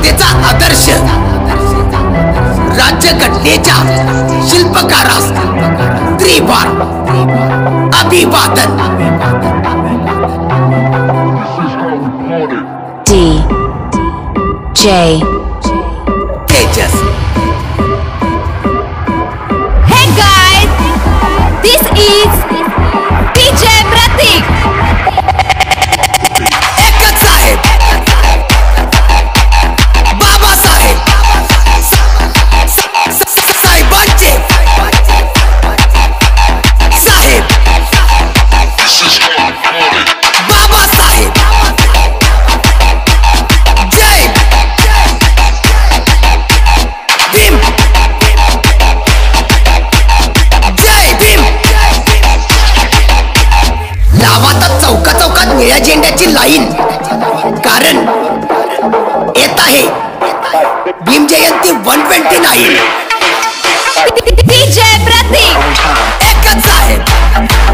जनतेचा आदर्श राज्यघटनेच्या शिल्पकारास त्रिवार अभिवादन. DJ Tejas. Hey guys, this is DJ Pratik. एकच साहेब बाबासाहेब साहेबांचे साहेब बाबासाहेब जय भीम जय भीम. लावाता चौका चौकात निळ्या झेंड्याची लाईन, कारण येत आहे भीम जयंती 129. DJ Pratik. एकच साहेब